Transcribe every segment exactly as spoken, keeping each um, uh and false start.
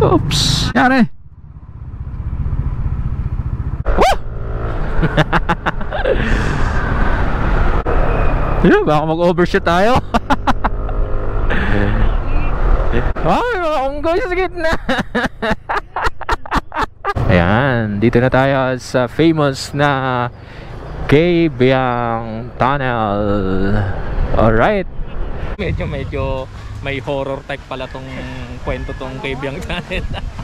Oops, yari. Woo! Yeah, baka mag-overshoot tayo. Oh, may mga unggoy sa gitna. Ayan, dito na tayo sa famous na Kabyang Tunnel. Alright. Medyo medyo may horror type pala tong kwento tong Kabyang Tunnel.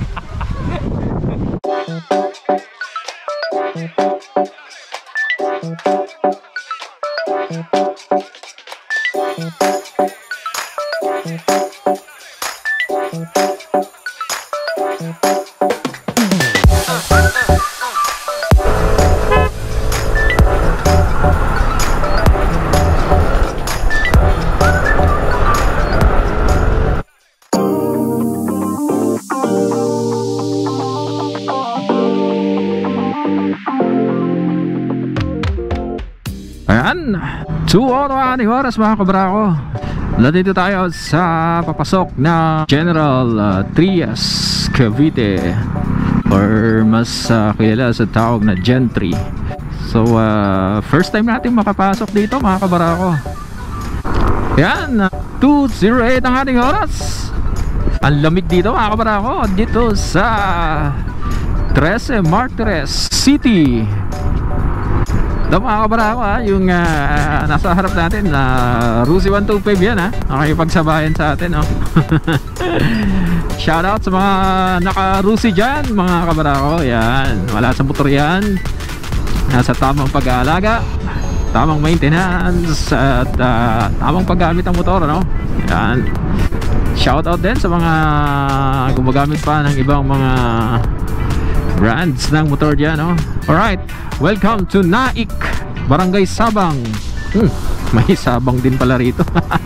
Ayan, two o ating oras mga kabrako. Nandito tayo sa papasok na General uh, Trias Cavite, or mas uh, kilala sa tawag na Gentry. So uh, first time natin makapasok dito mga kabrako. Ayan, two oh eight ang ating oras. Ang lamig dito mga kabrako, dito sa Trece Martires City. Ito mga kabarako ha, yung uh, nasa harap natin na uh, Rusi one two five yan ha, nakipagsabayan sa atin oh. Shoutout sa mga naka-Rusi dyan mga kabarako. Yan, wala sa motor yan, nasa tamang pag-aalaga, tamang maintenance at uh, tamang paggamit ng motor no? Yan, shoutout din sa mga gumagamit pa ng ibang mga brands ng motor dyan no? Alright, welcome to Naik, Barangay Sabang. hmm, May Sabang din pala rito.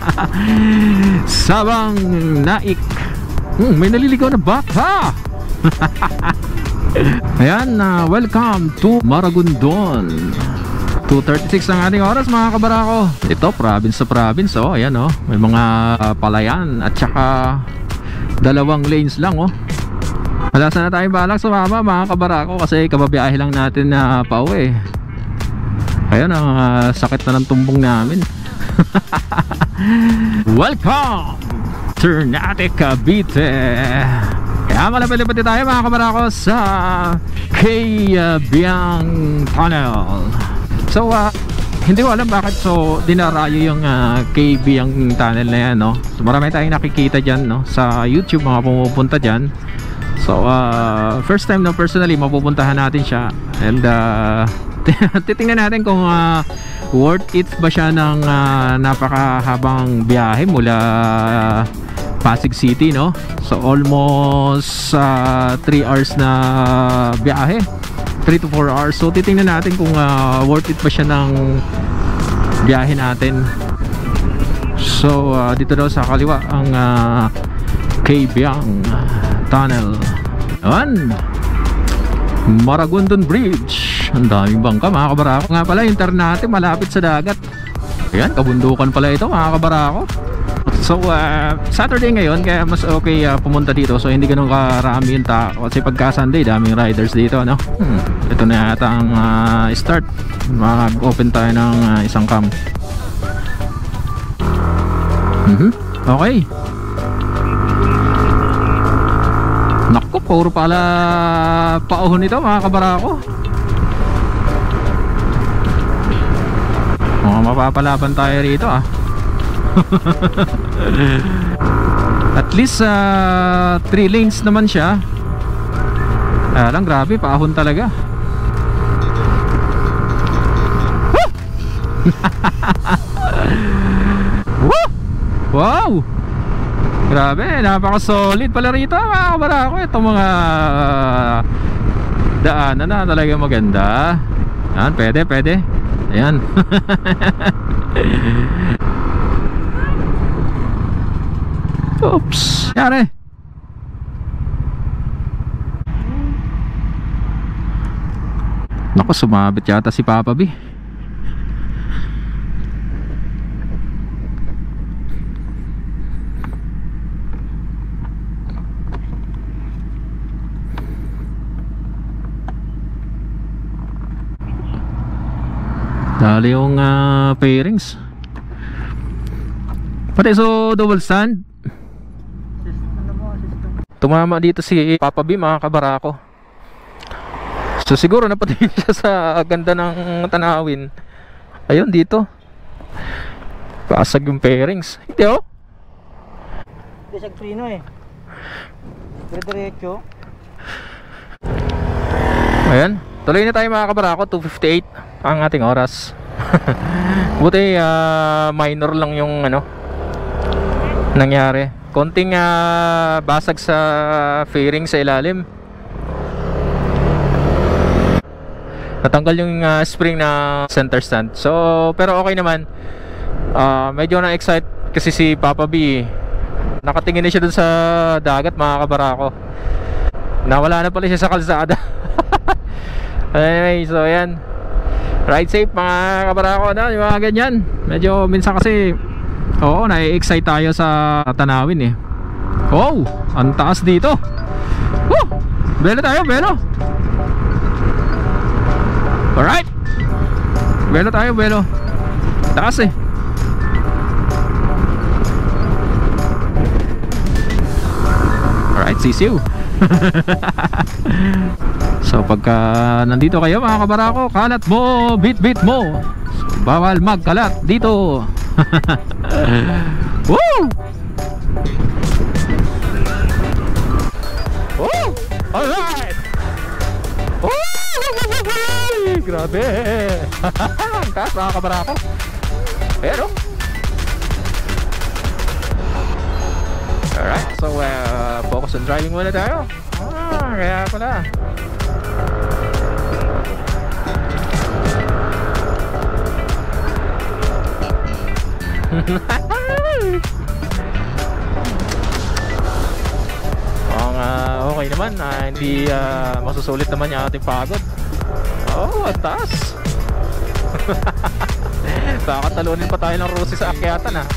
Sabang Naik. hmm, May naliligaw na bata. Ayan, uh, welcome to Maragondon. Two thirty-six ang ating oras mga kabarako. Ito, province sa province oh. Ayan oh, may mga uh, palayan at saka dalawang lanes lang oh. Wala sana tayong balak sumama mga kabarako kasi kababiyahe lang natin na pauwi. Ayun ang uh, sakit na ng tumbong namin. Welcome Ternate Cavite. Kaya malapit-lapit tayo mga kabarako sa Kabyang Tunnel. So uh, hindi ko alam bakit so dinarayo yung uh, Kabyang Tunnel na yan no? So marami tayong nakikita dyan no? Sa YouTube mga pumupunta dyan. So uh, first time na personally mapupuntahan natin siya. And uh, titingnan natin kung uh, worth it ba siya ng uh, napakahabang biyahe mula uh, Pasig City no. So almost uh, three hours na biyahe, three to four hours. So titingnan natin kung uh, worth it ba siya ng biyahe natin. So uh, dito daw sa kaliwa ang uh, Kabyang Tunnel. Ayan, Maragondon Bridge. Ang daming bangka mga kabarako. Nga pala yung Ternate malapit sa dagat. Ayan, kabundukan pala ito mga kabarako. So uh, Saturday ngayon kaya mas okay uh, pumunta dito. So hindi ganun karami yung tao kasi pagka Sunday daming riders dito no? hmm. Ito na yata ang uh, start. Mag-open tayo ng uh, isang cam. mm-hmm. Okay. Naku, puro pala pauhon ito mga kabarako. Mga mapapalaban tayo rito ah. At least uh, three lanes naman siya. Kaya lang grabe, paahon talaga. Woo! Wow! Grabe, napaka-solid pala rito mga kabarako. Itong mga daanan na talaga maganda. Ayan, pwede, pwede. Ayan. Oops, yari. Naku, sumabit yata si Papa B. bali yung uh, fairings. Pati so double stand. Tumama dito si Papa B, mga kabarako. So siguro napatingin siya sa ganda ng tanawin. Ayun dito. Basag yung fairings. Hindi oh. Basag prino eh. Dire-diretso. Ayan. Tuloy na tayo mga kabarako. Two fifty-eight ang ating oras. Buti uh, minor lang yung ano nangyari. Konting uh, basag sa fairing sa ilalim. Natanggal yung uh, spring na center stand. So pero okay naman. uh, Medyo na-excite kasi si Papa B. Nakatingin na siya dun sa dagat mga kabarako. Nawala na pala siya sa kalsada. Anyway, so ayan. Ride safe mga kabarako na, yung mga ganyan. Medyo minsan kasi oo, na-excite tayo sa tanawin eh. Oh, ang taas dito. Woo! Belo tayo, belo. Alright. Belo tayo, belo. Taas eh. Alright, see you. So pagka nandito kayo mga kabarako, kalat mo, bit bit mo. So, bawal magkalat dito. Woo! Woo! Alright! Woo! Grabe! Ang taas mga kabarako. Ayan o. Alright, so uh, focus on driving muna tayo. Ah, kaya pala. Ang uh, okay naman, uh, hindi uh, masusulit naman yung ating pagod. Oh, ang taas. Kakatalunin pa tayo ng Rosie sa akyatan ha.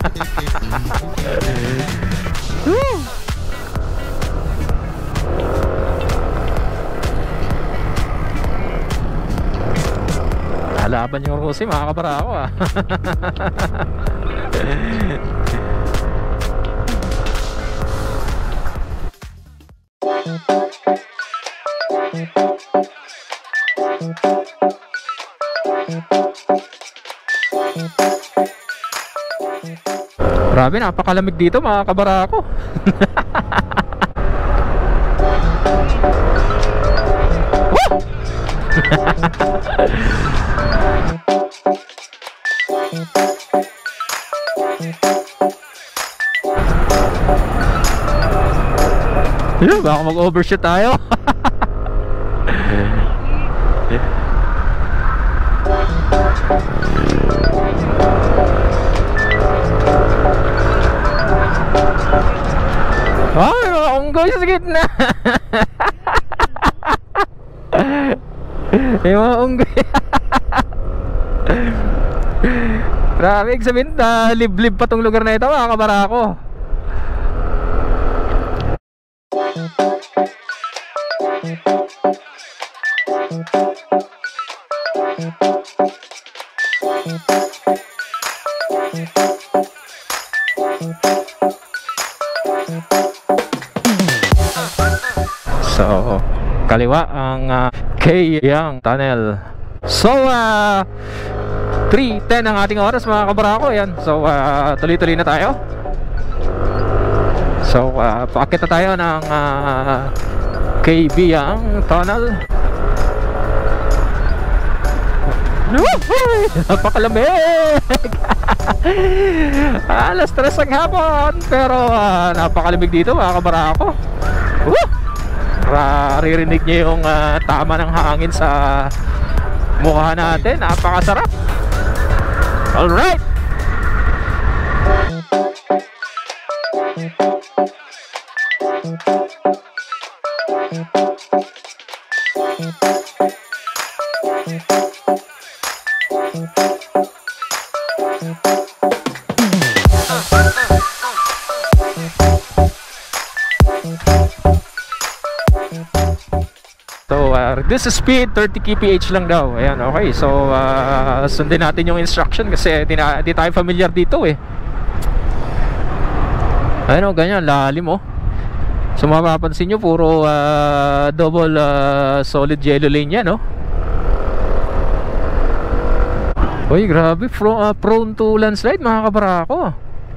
Lalaban yung Rosie mga kabarako ah. Grabe, napakalamig dito mga kabarako. Woo! Ayun, baka mag-overshoot tayo. Oh, may mga unggoy sa gitna. May mga unggoy. Grabe, sabihin na liblib pa tong lugar na ito mga kabarako. So, kaliwa ang uh, Kayang Tunnel. So, uh, three ten ang ating oras mga kabarako. Yan. So, uh, tuloy-tuloy na tayo. So, uh, paakit na tayo ng uh, Kayang Tunnel. Napakalamig. Alas tres ang hapon. Pero uh, napakalamig dito mga kabarako. Woo! Maririnig niyo yung uh, tama ng hangin sa mukha natin. Napakasarap. Alright. So uh, uh, reduce speed, thirty kph lang daw. Ayan, okay. So, uh, sundin natin yung instruction kasi di, na, di tayo familiar dito eh. Ayun o, ganyan, lalim o. So, mapapansin nyo, puro uh, double uh, solid yellow lane yan, no? Uy, grabe, Pro, uh, prone to landslide mga kabarako.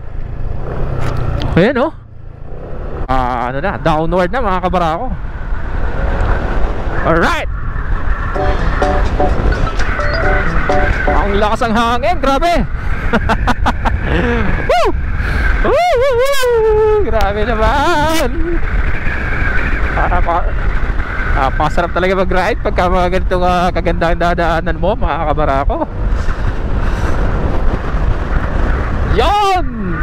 Ayan o. Uh, ano na, downward na mga kabarako. Alright. Ang lakas ang hangin, grabe. Woo! Woo, woo, woo! Grabe naman. Ah, pa, ah, pasarap talaga mag-ride pagka mga ganitong uh, kagandang dadaanan mo mga kabarako. Yan!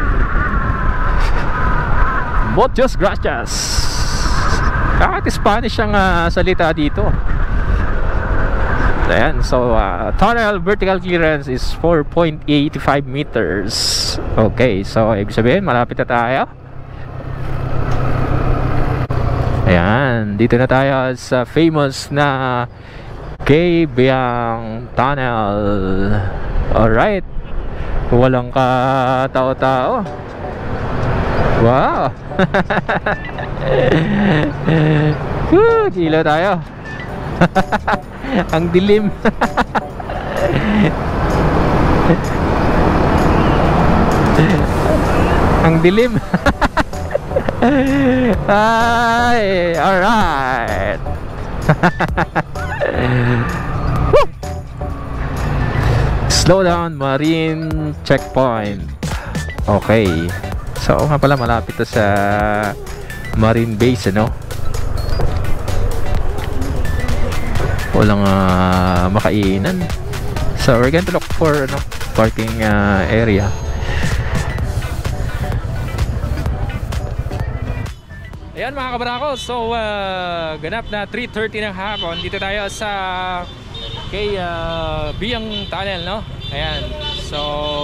Muchas gracias. Kahit Spanish ang uh, salita dito. Ayan, so uh, tunnel vertical clearance is four point eight five meters. Okay, so ibig sabihin malapit na tayo. Ayan, dito na tayo sa famous na Kabyang Tunnel. Alright. Walang ka-tao-tao. Wow. Woo, kilo tayo. Ang dilim. Ang dilim. Ay, alright. Slow down marine checkpoint. Okay. So nga pala malapit to sa marine base, ano? Walang uh, makainan. So we're going to look for ano, parking uh, area. Ayan mga kabarako, so uh, ganap na three thirty ng hapon. Dito tayo sa kay uh, Biyang Tunnel, no? Ayan, so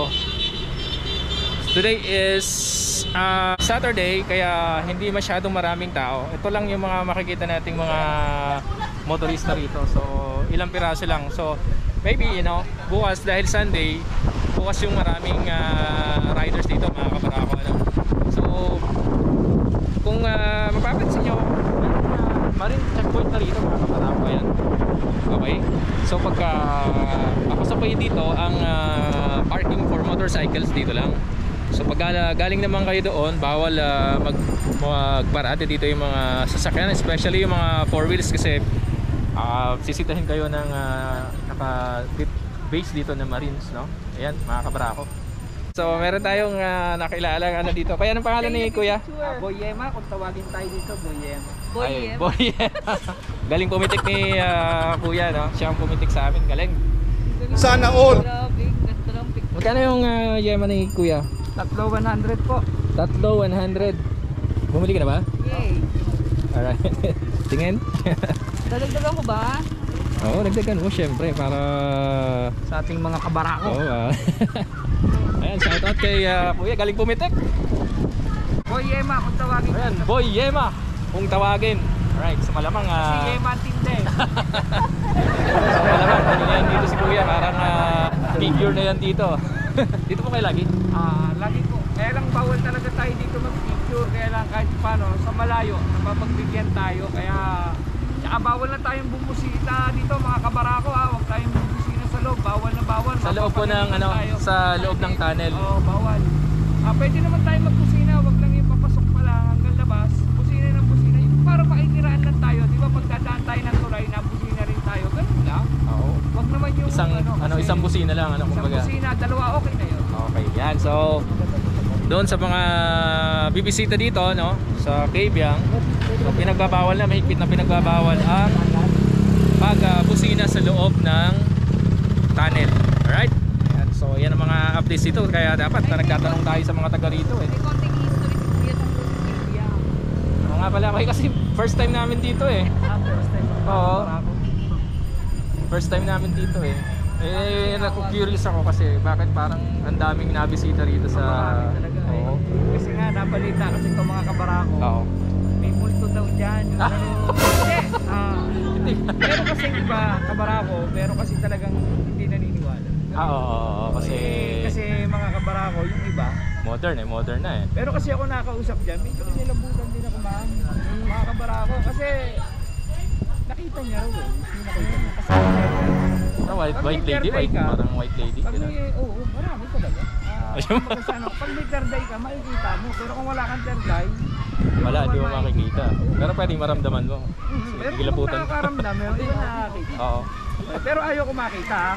today is uh, Saturday, kaya hindi masyadong maraming tao. Ito lang yung mga makikita nating mga motorista rito. So ilang piraso lang. So maybe, you know, bukas dahil Sunday, bukas yung maraming uh, riders dito mga kabarako, ano? So kung uh, mapapansin nyo, uh, marine checkpoint na rito mga kabarako. Ayan. Okay, so pagka uh, ako sa pay dito, ang uh, parking for motorcycles dito lang. So pag uh, galing naman kayo doon, bawal uh, mag magparate dito yung mga sasakyan, especially yung mga four wheels, kasi uh, sisitahin kayo ng uh, naka base dito ng Marines, no? Ayan mga kabarako. So meron tayong uh, nakilala ano dito. Kaya anong pangalan ni Kuya? Uh, Boyema, kung tawagin tayo dito, Boyema. Boyema. Boyema. Galing pumitik ni uh, Kuya, no? Siya ang pumitik sa amin, galing. Sana all. Magkano yung uh, yema ni Kuya? Tatlo one hundred po. Tatlo one hundred. Bumili ka na ba? Yay. Alright. Tingin. Dadagdagan mo ba? Oo, dagdagan mo syempre para Sa ating mga kabarako. Oo. Uh, ayan, shout out kay uh, Kuya, galing pumitik. Boyema, kung tawagin. Ayan, Boy Yema kung tawagin. Alright, so malamang uh, Si Yema ang tinde. so malamang ano na yan dito si Kuya, parang uh, figure na yan dito. Dito po kayo lagi? Ah, lagi po. Kaya lang bawal talaga tayo dito mag-picture. Kaya lang kahit paano, sa malayo, napapagbigyan tayo. Kaya, tsaka bawal na tayong bumusita dito mga kabarako, ha. Huwag tayong bumusina sa loob. Bawal na bawal. Sa loob po ng ano, tayo. sa loob ng tunnel. Oo, bawal. Ah, pwede naman tayo magkusina. Huwag lang yung papasok pa lang hanggang labas. Busina ng busina. Yung para makikiraan lang tayo. Di ba pagdadaan tayo ng tulay, na busina rin tayo. Ganun lang. Oo. Wag naman yung Isang ano, ano, kasi isang busina lang ano isang kumbaga. busina, dalawa okay na yun. Okay, yan. So doon sa mga bibisita dito, no, sa Kabyang, so pinagbabawal na, mahigpit na pinagbabawal ang pag uh, busina sa loob ng tunnel. Alright? Yan. So yan ang mga updates dito, kaya dapat na nagtatanong tayo sa mga taga rito eh. May konting history si Kuya tungkol sa Kabyang. Oo nga pala, okay, kasi first time namin dito eh. Ah, first time. Oo. Kabarako. First time namin dito eh. Eh, naku-curious ako kasi bakit parang ang daming nabisita rito sa... Marami talaga eh. Oo. Kasi nga nabalita kasi itong mga kabarako. Oo. May multo daw dyan. Ah. Ano, hindi, Ah, pero kasi iba, kabarako, pero kasi talagang hindi naniniwala. Ah, oo, oo, oo, kasi... Eh, kasi mga kabarako, yung iba, modern eh, modern na eh. pero kasi ako nakausap dyan, medyo nilabutan din ako ma'am. Mga kabarako, kasi nakita niya raw eh. Hindi nakita niya. Kasi Ah, white, pag white may lady, third eye white, ka, parang white lady. pag Ganun. may, oo, oh, marami talaga. Ah, Ayun. kumbaga sa ano, pag may third eye ka, makikita mo. Pero kung wala kang third eye, Wala, di mo naman makikita. Pero pwedeng maramdaman mo. Mhm. Pero kung Gilaputan. nakakaramdam, meron iba nakakita. Oo. Pero ayaw ko makita ha.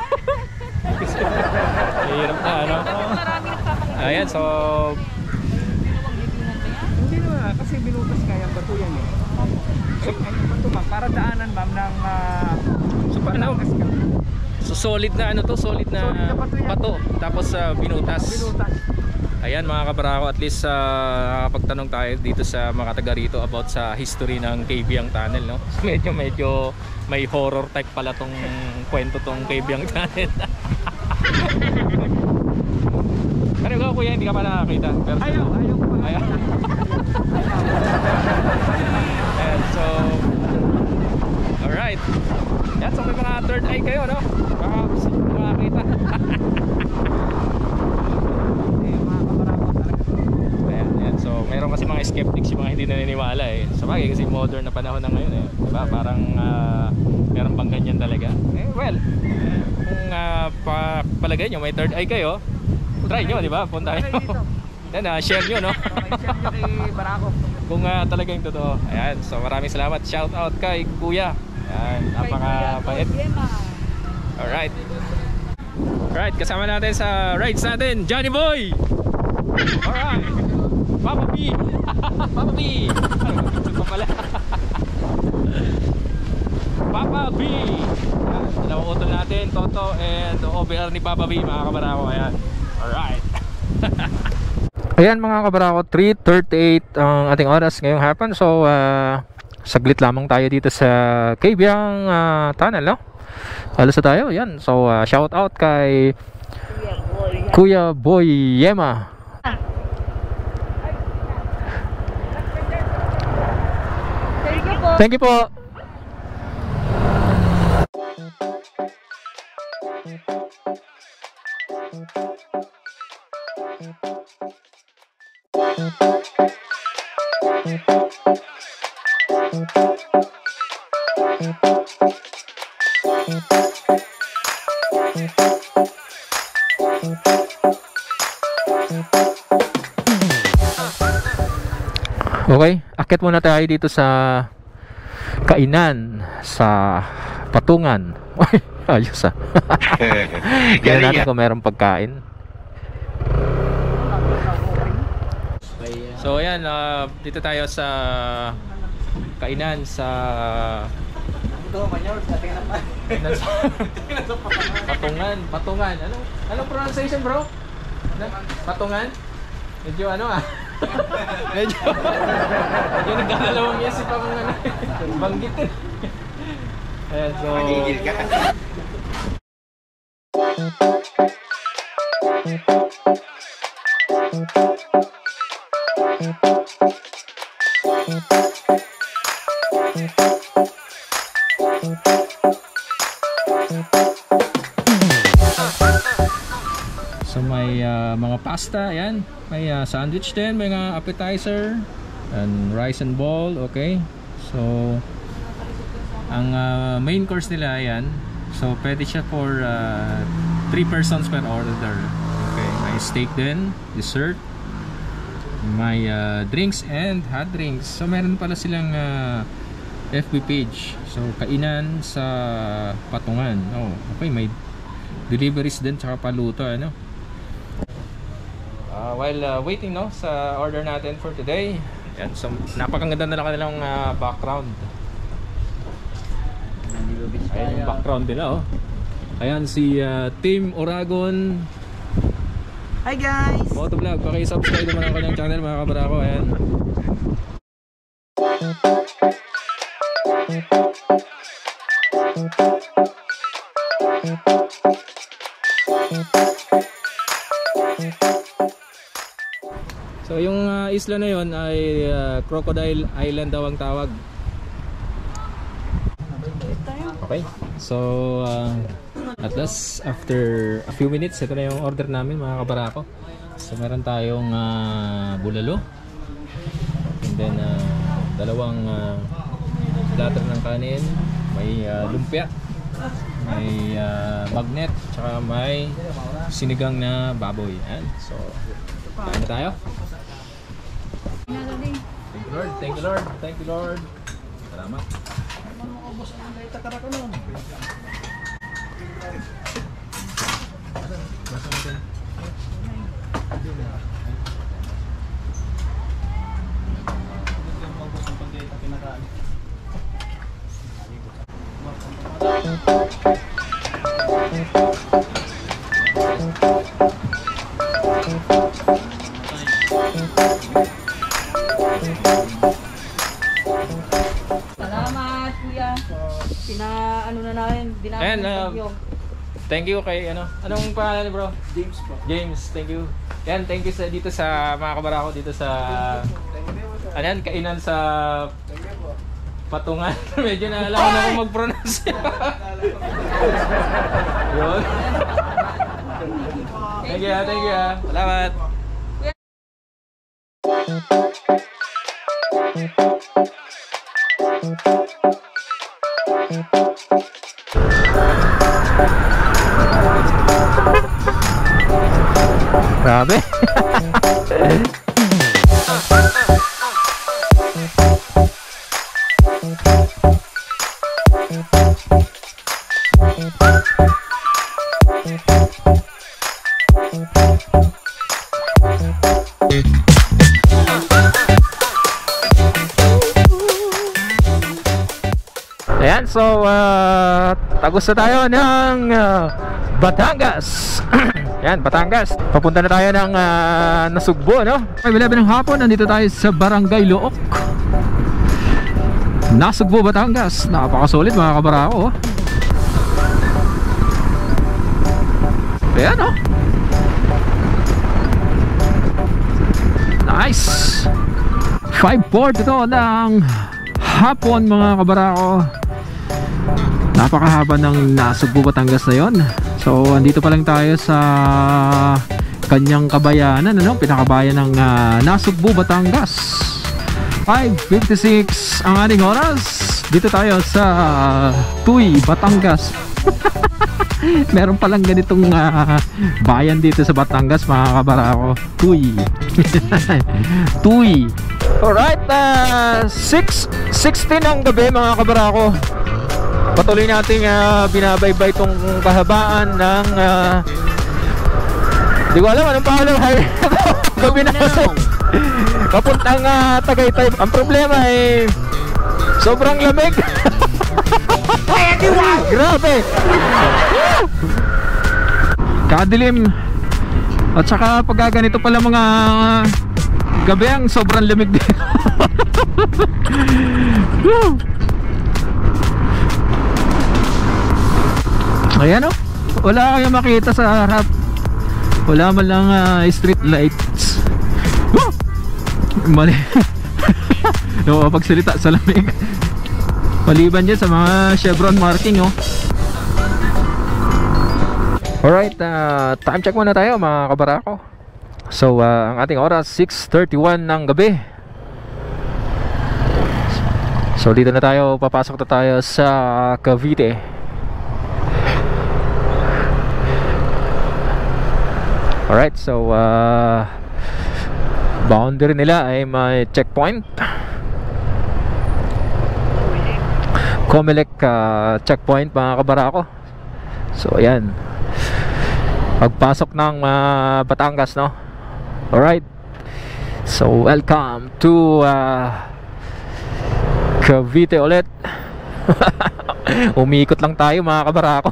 Hirap na, ano? Marami nagpapakita. Ayan, so... Ginawang libinan ba yan? Hindi naman, kasi binutas nga yung bato yan eh. So, ay, bato ma'am, para daanan ma'am ng uh, So, paano? Batangas ka. So solid na ano to, solid na, Solid na bato yan. bato. Tapos uh, binutas. Binutas. Ayan mga kabarako, at least uh, nakakapagtanong tayo dito sa mga taga rito about sa history ng Kabyang Tunnel, no? So, medyo medyo may horror type pala tong kwento tong Kabyang Tunnel. Pero ikaw kuya, hindi ka pa nakakita. Pero, Ayaw, ayaw ko makita. Ayaw. Ayan, so alright. Yan, so may mga third eye kayo, no? Baka gusto nyo makakita. Eh, mga kabarako talaga. Ayan, ayan. So meron kasi mga skeptics yung mga hindi naniniwala eh. Sa bagay kasi modern na panahon na ngayon eh. Diba? Parang uh, meron bang ganyan talaga. Eh well, kung uh, pa palagay nyo may third eye kayo, try nyo, di ba? Puntahan Okay, nyo. dito. Yan, uh, share nyo, no? Okay, share nyo kay Barako. Kung uh, talagang totoo. Ayan, so maraming salamat. Shout out kay Kuya. Ayan, napaka-bait. Alright. Alright, kasama natin sa rides natin, Johnny Boy! Alright! Papa B! Papa B! Ano, picture pa pala. Papa B! Ayan, dalawang utol natin, Toto and O B R ni Papa B, mga kabarako. Ayan. Alright. Ayan mga kabarako, three thirty-eight ang ating oras ngayong hapon. So, uh, saglit lamang tayo dito sa Kabyang uh, Tunnel, no? Alas na tayo, yan. So, uh, shout out kay Kuya Boy Yema. Thank you po. Thank you po. Okay, akit muna tayo dito sa kainan sa Patungan. Ay, ayos ah. Tingnan natin kung merong pagkain. So ayan, uh, dito tayo sa kainan sa Patungan, Patungan. Ano? Anong pronunciation, bro? Patungan? Medyo ano ah. Medyo medyo nagdadalawang isip akong ano, banggitin. Ayan, so magigil ka. So may uh, mga pasta, ayan. May uh, sandwich din, may mga appetizer and rice and bowl, okay. So ang uh, main course nila, ayan. So pwede siya for uh, three persons per order. Okay, may steak din, dessert, may uh, drinks and hot drinks. So meron pala silang uh, F B page. So kainan sa Patungan. Oh, okay, may deliveries din tsaka paluto, ano. Uh, while uh, waiting, no, sa order natin for today. Yan, so napakaganda na lang kanilang uh, background. Ayan yung background nila, oh. Ayan si uh, Team Oragon. Hi guys! Motovlog, paki-subscribe naman ang kanyang channel, mga kabarako. Ayan. So yung uh, isla na yon ay uh, Crocodile Island daw ang tawag. Okay, so uh, at last after a few minutes, ito na yung order namin mga kabarako. So meron tayong uh, bulalo, and then uh, dalawang uh, platter ng kanin, may uh, lumpia, may uh, magnet, tsaka may sinigang na baboy. Yan. So kain na tayo. Thank you Lord, thank you Lord, thank you Lord. Salamat. Salamat, kuya. Pina, ano na namin, dinami And, ng um, bagyo. Thank you kay ano, anong pangalan ni bro? James po. James, thank you. Yan, thank you sa dito sa mga kabarako dito sa ano yan, kainan sa Patungan. Medyo na alam ko na kung mag-pronounce. Yun. Thank you, thank you. Salamat. Grabe. Ayan, so uh, tagos na tayo ng uh, Batangas. Yan, Batangas. Papunta na tayo ng uh, Nasugbo, no? five eleven ng hapon, nandito tayo sa Barangay Look, Nasugbo, Batangas. Napakasulit mga kabarako. Ayan, oh. Nice. five four ito ng hapon mga kabarako. Napakahaba ng Nasugbo, Batangas na yon. So andito pa lang tayo sa kanyang kabayanan, ano? Pinakabayan ng uh, Nasugbo, Batangas. five fifty-six ang ating oras. Dito tayo sa uh, Tuy, Batangas. Meron palang ganitong uh, bayan dito sa Batangas mga kabarako. Tuy. Tuy. Alright, uh, six sixteen ang gabi mga kabarako. Patuloy nating uh, binabaybay itong kahabaan ng uh, di ko alam anong pangalan highway gabi na kasi papuntang uh, Tagaytay. Ang problema ay sobrang lamig. Grabe. Kadilim. At saka pag ganito pala mga gabi ang sobrang lamig din. Ayan, oh. Wala kayong makita sa harap. Wala man lang uh, street lights. Woo! Mali. No, pagsalita sa lamig. Maliban dyan sa mga chevron marking, oh. Alright, uh, time check muna tayo mga kabarako. So uh, ang ating oras six thirty-one ng gabi. So dito na tayo, papasok na tayo sa Cavite. Alright, so uh, boundary nila ay may checkpoint, Comelec uh, checkpoint mga kabarako. So ayan, pagpasok ng uh, Batangas, no? Alright, so welcome to uh, Cavite ulit. Umiikot lang tayo mga kabarako.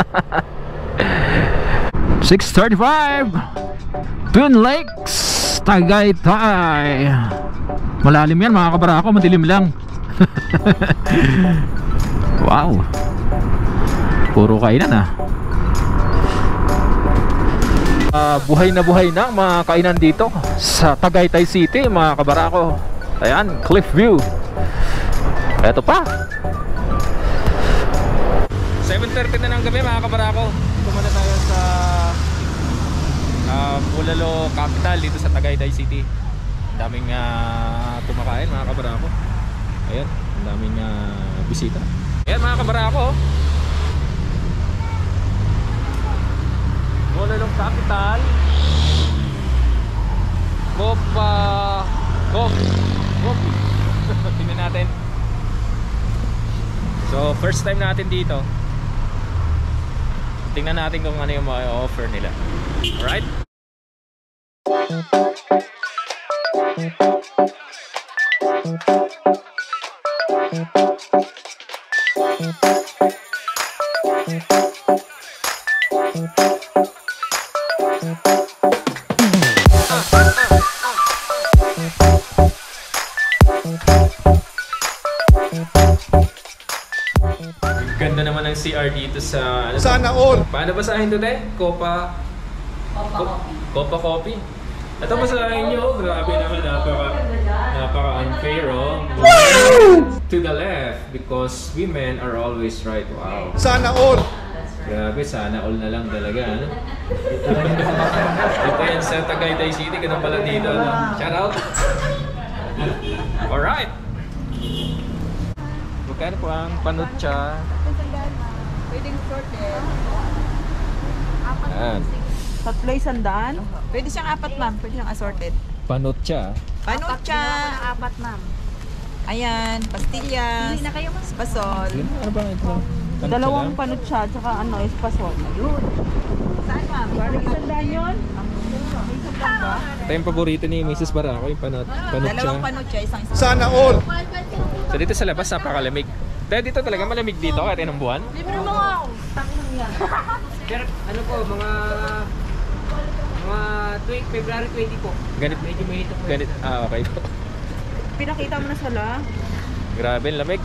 six thirty-five Twin Lakes, Tagaytay. Malalim yan mga kabarako, madilim lang. Wow, puro kainan ah. uh, Buhay na buhay na mga kainan dito sa Tagaytay City mga kabarako. Ayan, Cliff View. Eto pa, seven thirty na ng gabi mga kabarako. Tumala tayo sa uh, Bulalo Capital dito sa Tagaytay City. Ang daming uh, kumakain mga kabarako. Ayan, ang daming uh, bisita. Ayan mga kabarako. Bulalo Capital. Copa Coffee. Coffee. Tingnan natin. So first time natin dito. Tingnan natin kung ano yung mga offer nila. Alright? Ganda naman ng C R dito sa... Ano, Sana all! Paano basahin ito, te? Copa... Copa Co Copa Coffee? Ito basahin nyo. Grabe naman. Napaka... Napaka unfair, oh. To the left. Because women are always right. Wow. Sana all! Grabe, sana all na lang talaga, ano? Ito yan sa Tagaytay City. Ganun pala dito, ano? Shout out! Alright! Magkano po ang panutsa? Pwedeng sorted. Ayan. Tatlo sandaan. Pwede siyang apat, ma'am. Pwede siyang assorted. Panutsa. Panucha. Apat, ma'am. Ayan, pastillas. Hindi na kayo, ma'am. Espasol. Ano ba ito? Panutsa Dalawang lang? panucha, tsaka ano, espasol. Ayun. Saan, ma'am? Sandaan yun? Ito yung paborito ni Missus Barako, yung panut panutsa. Dalawang panucha, isang espasol. Sana all! So dito sa labas, napakalamig. Dahil dito talaga malamig dito kahit anong buwan. Libre mo ako. Tanong yan. Pero ano po, mga mga February twenty po. Ganit, Medyo mahito po. ganit, ah okay po. Pinakita mo na sala. Grabe, ang lamig.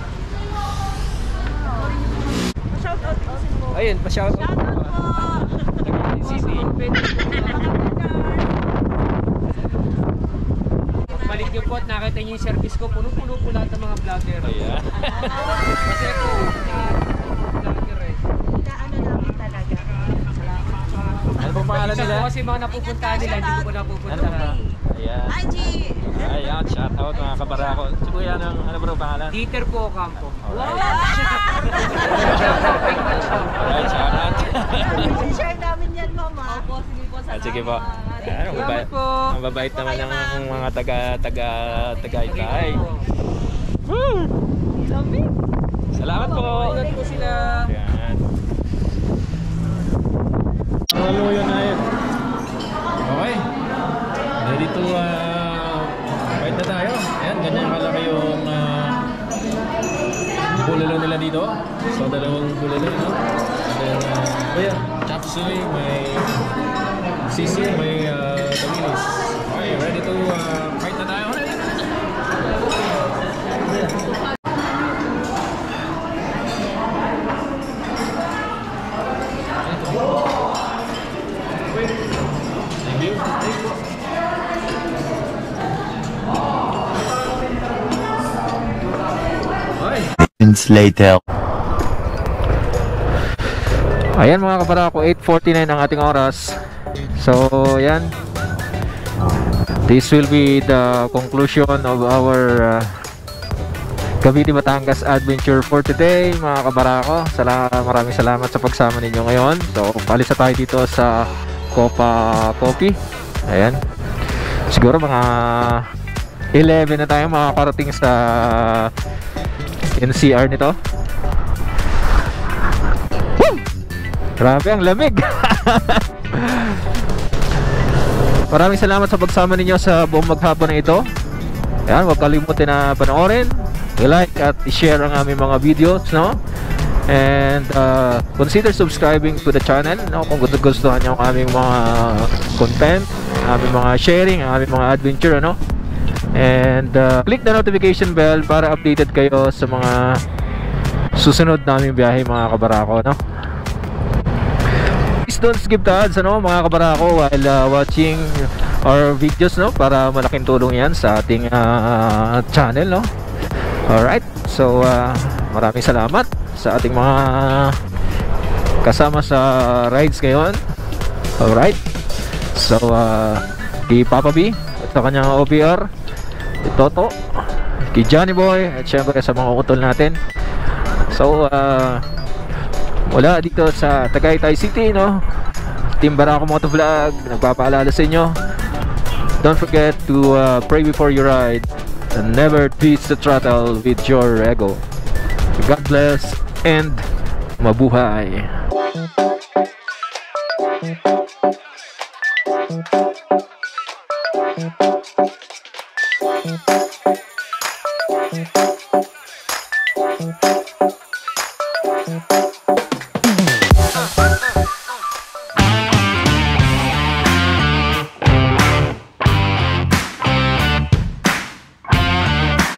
Shout out kasi mo. Ayun, pa-shout out. City. Balik niyo po at nakita niyo yung service ko. Puno-puno po lahat ng mga vlogger. Ayan. Kasi po, vlogger eh. Ano namin talaga. Ano pong pangalan Isa nila? po kasi mga napupuntahan nila, hindi ko po Ano? napupuntahan. Ayan. I G! Ayan, shout out mga kabarako. Si Kuya, ng, ano ba ang pangalan? Dieter po Campo. Alright. Alright, shout out. Share namin yan, mama. Opo, sige po. Ah, sige po. Ayan, ang babait, Salamat po. ang babait naman ng mga taga taga Tagaytay. Woo! Salamat po. Ingat po sila. Ayan. Hello, yun na yun. Okay. Ready to uh, fight na tayo. Ayan, ganyan kalaki yung uh, bulalo nila dito. So, dalawang bulalo, no? And then, uh, oh yeah, chop suey, may sisig, may uh, tawilis. Okay, ready to uh, fight na tayo. Thank you. Minutes later. Ayan mga kabarako, eight forty-nine ang ating oras. So, yan. This will be the conclusion of our uh, Cavite Batangas adventure for today mga kabarako. Salamat, maraming salamat sa pagsama ninyo ngayon. So, palis na tayo dito sa Copa Coffee. Ayan. Siguro mga eleven na tayo makakarating sa N C R nito. Woo! Grabe ang lamig. Maraming salamat sa pagsama ninyo sa buong maghapon na ito. Ayan, huwag kalimutan na panoorin, i-like at i-share ang aming mga videos, no? And uh, consider subscribing to the channel, no? Kung gusto-gustuhan nyo ang aming mga content, ang aming mga sharing, ang aming mga adventure, ano? And uh, click the notification bell para updated kayo sa mga susunod naming biyahe mga kabarako, no? Please don't skip the ads, ano, mga kabarako, while uh, watching our videos, no? Para malaking tulong yan sa ating uh, channel, no? Alright, so uh, maraming salamat sa ating mga kasama sa rides ngayon. Alright. So, uh, kay Papa B at sa kanyang O P R, kay Toto, kay Johnny Boy, at syempre sa mga utol natin. So, uh, mula dito sa Tagaytay City, no, Team Barako Moto Vlog, nagpapaalala sa inyo, don't forget to uh, pray before you ride and never twist the throttle with your ego. God bless and mabuhay. Thank you.